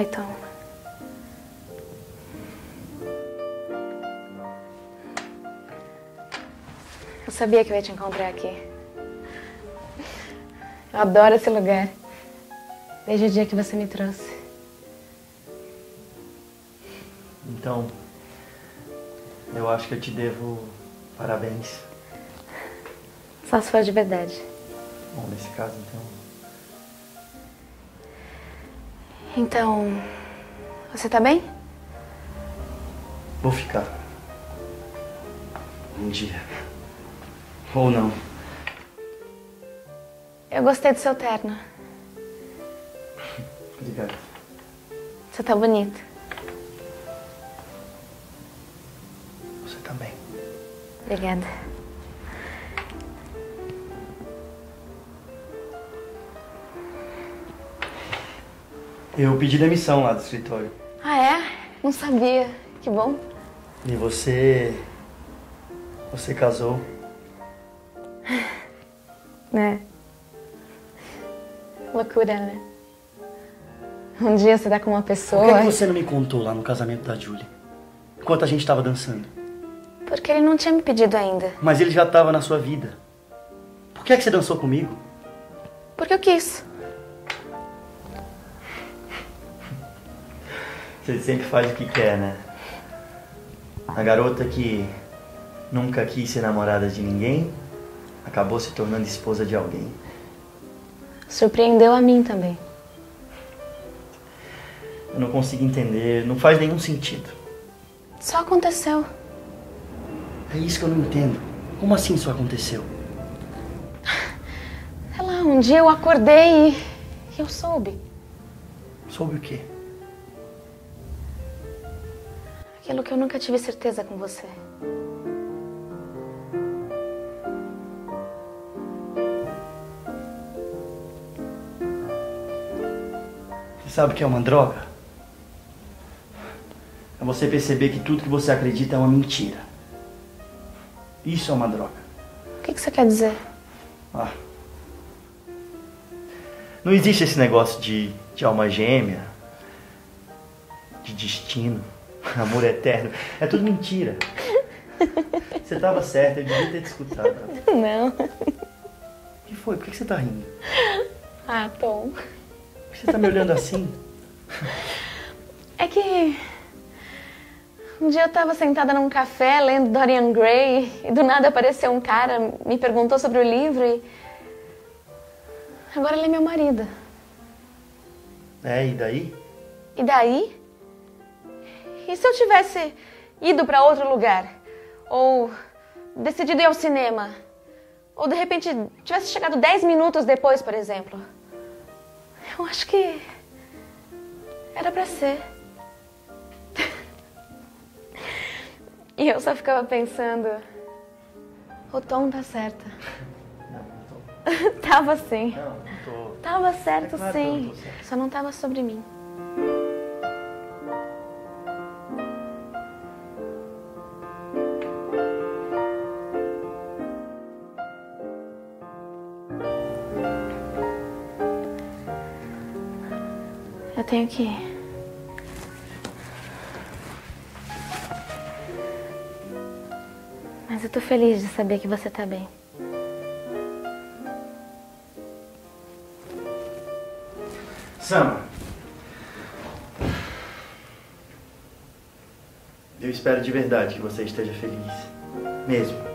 Oi, Tom. Eu sabia que eu ia te encontrar aqui. Eu adoro esse lugar. Desde o dia que você me trouxe. Então, eu acho que eu te devo parabéns. Só se for de verdade. Bom, nesse caso, então... Então, você tá bem? Vou ficar. Um dia. Ou não. Eu gostei do seu terno. Obrigado. Você tá bonito. Você também. Obrigada. Eu pedi demissão lá do escritório. Ah, é? Não sabia. Que bom. E você... Você casou. É. Loucura, né? Um dia você tá com uma pessoa... Por que você não me contou lá no casamento da Julie? Enquanto a gente tava dançando. Porque ele não tinha me pedido ainda. Mas ele já tava na sua vida. Por que você dançou comigo? Porque eu quis. Você sempre faz o que quer, né? A garota que nunca quis ser namorada de ninguém acabou se tornando esposa de alguém. Surpreendeu a mim também. Eu não consigo entender, não faz nenhum sentido. Só aconteceu. É isso que eu não entendo. Como assim isso aconteceu? Sei lá, um dia eu acordei e eu soube. Soube o quê? Aquilo que eu nunca tive certeza com você. Você sabe o que é uma droga? É você perceber que tudo que você acredita é uma mentira. Isso é uma droga. O que você quer dizer? Ah. Não existe esse negócio de alma gêmea, de destino, amor eterno. É tudo mentira. Você estava certa, eu devia ter te escutado. Não. O que foi? Por que você está rindo? Ah, Tom. Por que você está me olhando assim? É que... um dia eu tava sentada num café lendo Dorian Gray e do nada apareceu um cara, me perguntou sobre o livro e... agora ele é meu marido. É, e daí? E daí? E se eu tivesse ido pra outro lugar? Ou decidido ir ao cinema? Ou de repente tivesse chegado 10 minutos depois, por exemplo? Eu acho que... era pra ser. E eu só ficava pensando... o Tom tá certo. Não, não tô. Tava sim. Não, não tô. Tava certo, É claro que eu sim. não tô certo. Só não tava sobre mim. Eu tenho que ir. Mas eu tô feliz de saber que você tá bem. Sam, eu espero de verdade que você esteja feliz. Mesmo.